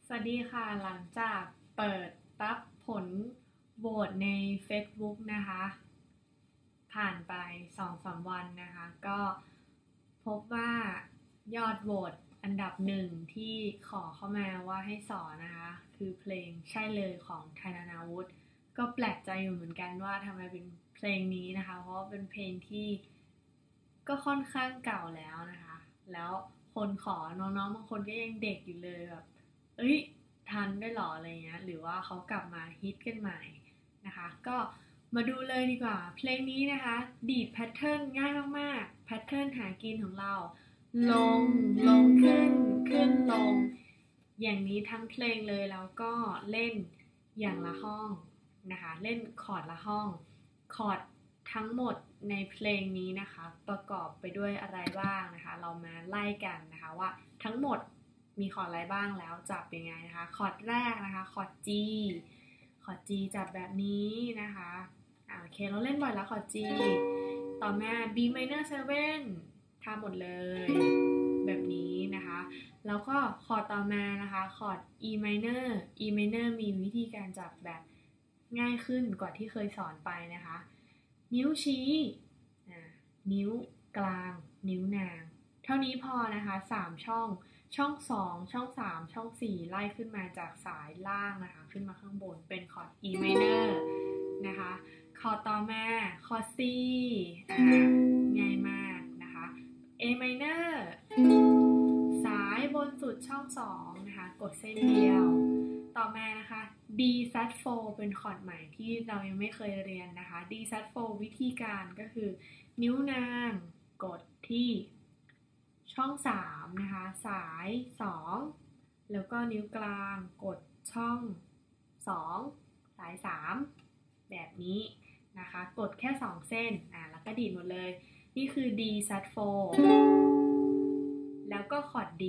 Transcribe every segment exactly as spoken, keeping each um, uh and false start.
สวัสดีค่ะหลังจากเปิดรับผลโหวตใน เฟซบุ๊ก นะคะผ่านไป สองถึงสาม วันนะคะก็พบว่ายอดโหวตอันดับหนึ่งที่ขอเข้ามาว่าให้สอนนะคะคือเพลงใช่เลยของไทยนานาวุฒิก็แปลกใจอยู่เหมือนกันว่าทำไมเป็นเพลงนี้นะคะเพราะว่าเป็นเพลงที่ก็ค่อนข้างเก่าแล้วนะคะแล้วคนขอน้องๆบางคนก็ยังเด็กอยู่เลยแบบ เอ้ยทันได้หรออะไรเงี้ยหรือว่าเขากลับมาฮิตกันใหม่นะคะก็มาดูเลยดีกว่าเพลงนี้นะคะดีดแพทเทิร์นง่ายมากๆแพทเทิร์นหากินของเราลงลงขึ้นขึ้นลงอย่างนี้ทั้งเพลงเลยแล้วก็เล่นอย่างละห้องนะคะเล่นคอร์ดละห้องคอร์ดทั้งหมดในเพลงนี้นะคะประกอบไปด้วยอะไรบ้างนะคะเรามาไล่กันนะคะว่าทั้งหมดมีคอร์ดอะไรบ้างแล้วจับยังไงนะคะคอร์ดแรกนะคะคอร์ด G คอร์ด G จับแบบนี้นะคะอ่าโอเคเราเล่นบ่อยแล้วคอร์ด G ต่อมา B minor เซเว่นทำหมดเลยแบบนี้นะคะแล้วก็คอร์ดต่อมานะคะคอร์ด E minor E minor มีวิธีการจับแบบง่ายขึ้นกว่าที่เคยสอนไปนะคะนิ้วชี้นิ้วกลางนิ้วนางเท่านี้พอนะคะสามช่องช่องสองช่องสามช่องสี่ไล่ขึ้นมาจากสายล่างนะคะขึ้นมาข้างบนเป็นคอร์ด E minor นะคะคอร์ดต่อมาคอร์ด C อ่าง่ายมากนะคะ A minor สายบนสุดช่องสองนะคะกดเส้นเดียวต่อมานะคะ D flat four เป็นคอร์ดใหม่ที่เรายังไม่เคยเรียนนะคะ D flat four วิธีการก็คือนิ้วนางกดที่ช่องสามนะคะสายสองแล้วก็นิ้วกลางกดช่องสองสายสามแบบนี้นะคะกดแค่สองเส้นอ่าแล้วก็ดีดหมดเลยนี่คือ D flat four แล้วก็คอร์ด D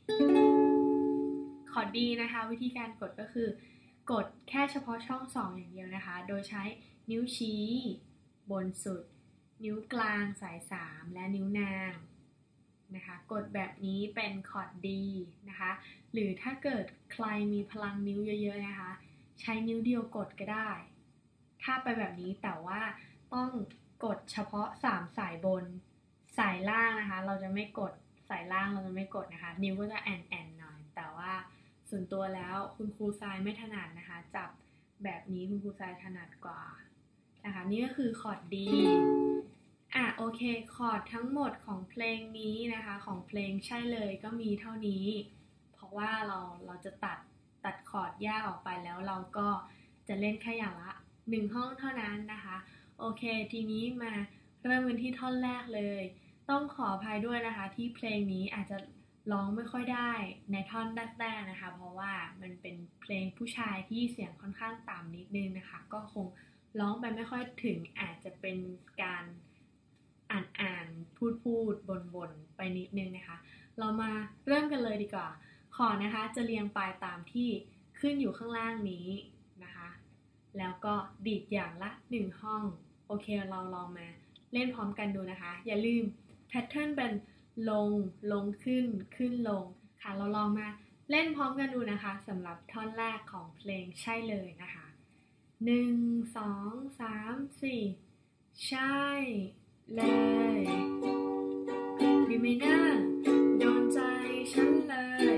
คอร์ด D นะคะวิธีการกดก็คือกดแค่เฉพาะช่องสองอย่างเดียวนะคะโดยใช้นิ้วชี้บนสุดนิ้วกลางสายสามและนิ้วนางนะคะกดแบบนี้เป็นคอร์ด D นะคะหรือถ้าเกิดใครมีพลังนิ้วเยอะๆนะคะใช้นิ้วเดียวกดก็ได้ถ้าไปแบบนี้แต่ว่าต้องกดเฉพาะสามสายบนสายล่างนะคะเราจะไม่กดสายล่างเราจะไม่กดนะคะนิ้วก็จะแอนแอนหน่อยแต่ว่าส่วนตัวแล้วคุณครูทรายไม่ถนัดนะคะจับแบบนี้คุณครูทรายถนัดกว่านะคะนี่ก็คือคอร์ด D อ่ะโอเคคอร์ดทั้งหมดของเพลงนี้นะคะของเพลงใช่เลยก็มีเท่านี้เพราะว่าเราเราจะตัดตัดคอร์ดยากออกไปแล้วเราก็จะเล่นแค่อย่างละหนึ่งห้องเท่านั้นนะคะโอเคทีนี้มาเริ่มกันที่ท่อนแรกเลยต้องขออภัยด้วยนะคะที่เพลงนี้อาจจะร้องไม่ค่อยได้ในท่อนแรกๆนะคะเพราะว่ามันเป็นเพลงผู้ชายที่เสียงค่อนข้างต่ำนิดนึงนะคะก็คงร้องไปไม่ค่อยถึงอาจจะเป็นการอ่านอ่านพูดพูดบนบนไปนิดนึงนะคะเรามาเริ่มกันเลยดีกว่าขอนะคะจะเรียงไปตามที่ขึ้นอยู่ข้างล่างนี้นะคะแล้วก็ดีดอย่างละหนึ่งห้องโอเคเราลองมาเล่นพร้อมกันดูนะคะอย่าลืมแพทเทิร์นเป็นลงลงขึ้นขึ้นลงค่ะเราลองมาเล่นพร้อมกันดูนะคะสำหรับท่อนแรกของเพลงใช่เลยนะคะหนึ่งสองสามสี่ใช่เลยบีไม่น่าโดนใจฉันเลย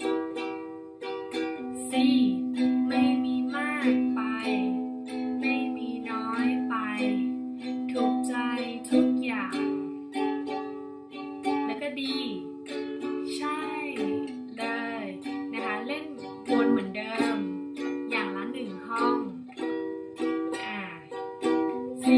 ซีไม่มีมากไปไม่มีน้อยไปถูกใจทุกอย่างแล้วก็ดีใช่เลยนะคะเล่นวนเหมือนเดิมอย่างละหนึ่งห้องอ่าซี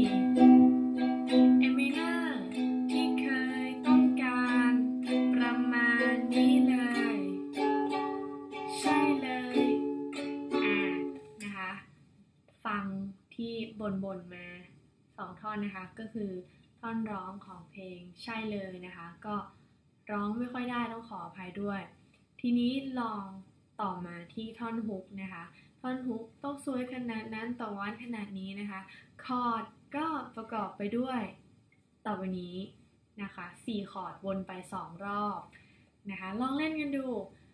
บนบนมาสองท่อนนะคะก็คือท่อนร้องของเพลงใช่เลยนะคะก็ร้องไม่ค่อยได้ต้องขออภัยด้วยทีนี้ลองต่อมาที่ท่อนฮุกนะคะท่อนฮุกต้องสวยขนาดนั้นต่อวันขนาดนี้นะคะคอร์ดก็ประกอบไปด้วยต่อไปนี้นะคะสี่คอร์ดวนไปสองรอบนะคะลองเล่นกันดู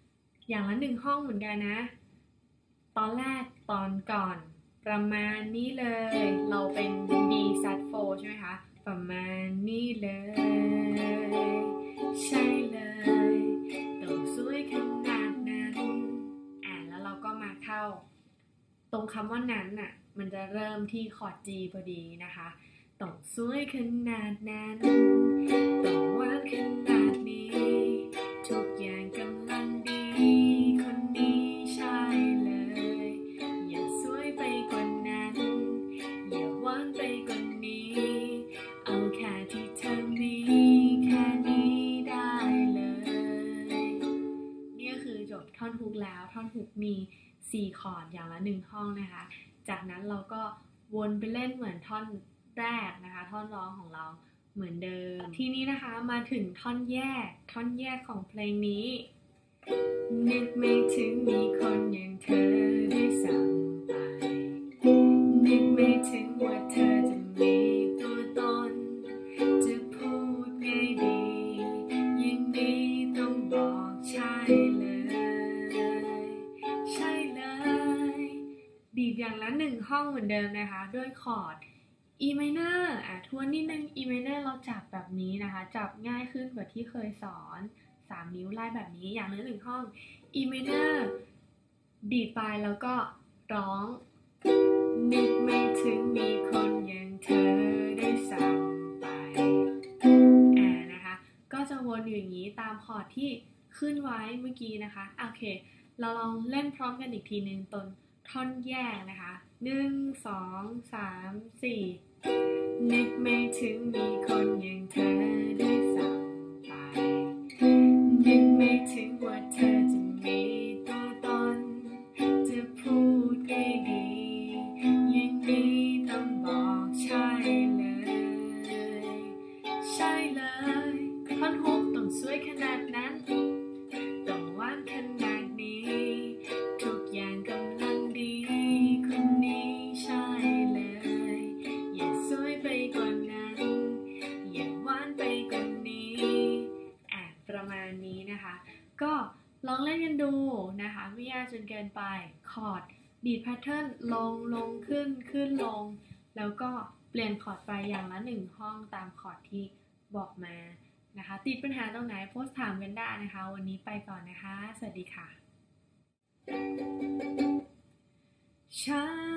อย่างละหนึ่งห้องเหมือนกันนะตอนแรกตอนก่อนประมาณนี้เลยเราเป็น D flat four ใช่ไหมคะประมาณนี้เลยใช่เลยต้องสวยขนาดนั้นอ่ะแล้วเราก็มาเข้าตรงคำว่านั้นน่ะมันจะเริ่มที่คอร์ด G พอดีนะคะต้องสวยขนาดนั้นต้องหวานขนาดนี้ทุกอย่างกำลังดีคนนี้ใช่เลยอย่าสวยไปกว่านั้นอย่าหวานไปกว่านี้เอาแค่ที่เธอมีแค่นี้ได้เลยนี่ก็คือจบท่อนฮุกแล้วท่อนฮุกมีสี่คอร์ดอย่างละหนึ่งห้องนะคะจากนั้นเราก็วนไปเล่นเหมือนท่อนแรกนะคะท่อนร้องของเราเหมือนเดิมทีนี้นะคะมาถึงท่อนแยกท่อนแยกของเพลงนี้นึกไม่ถึงมีคนอย่างเธอได้ซ้ำไปนึกไม่ถึงว่าเธอจะมีตัวตนจะพูดไงดียังนี้ต้องบอกใช่เลยใช่เลยดีดอย่างละหนึ่งห้องเหมือนเดิมนะคะด้วยคอร์ดE minor อ่ะทวนนิดนึง E minor เราจับแบบนี้นะคะจับง่ายขึ้นกว่าที่เคยสอนสามนิ้วไล่แบบนี้อย่างละหนึ่งห้อง E minor ดีดไปแล้วก็ร้องนึกไม่ถึงมีคนอย่างเธอได้ซ้ำไปอ่านะคะก็จะวนอยู่อย่างนี้ตามคอร์ดที่ขึ้นไว้เมื่อกี้นะคะโอเคเราลองเล่นพร้อมกันอีกทีนึงตนท่อนแยกนะคะหนึ่งสองสามสี่นึกไม่ถึงมีคนอย่างเธอได้ซ้ำไปนึกไม่ถึงว่าเธอจะมีตัวตนจะพูดไงดีอย่างนี้ต้องบอกใช่เลยใช่เลยท่อนฮุกต้องสวยขนาดนั้นต้องหวานขนาดนี้ทุกอย่างกำลังดีคนนี้ใช่เลยอย่าสวยไปกว่านั้นอย่าหวานไปกว่านี้อ่ะประมาณนี้นะคะก็ลองเล่นกันดูนะคะไม่ยากจนเกินไปคอร์ดดีดแพทเทิร์นลงลงขึ้นขึ้นลงแล้วก็เปลี่ยนคอร์ดไปอย่างละหนึ่งห้องตามคอร์ดที่บอกมานะคะติดปัญหาตรงไหนโพสต์ถามกันได้นะคะวันนี้ไปก่อนนะคะสวัสดีค่ะฉัน